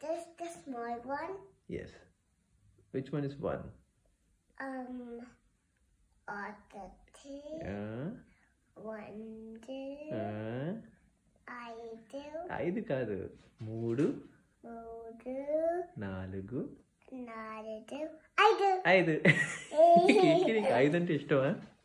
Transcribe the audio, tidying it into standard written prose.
This the small one. Yes. Which one is 1? The 2. 1, 2. 5 కాదు 3 4 5. 5 5 అంటే ఇష్టమా?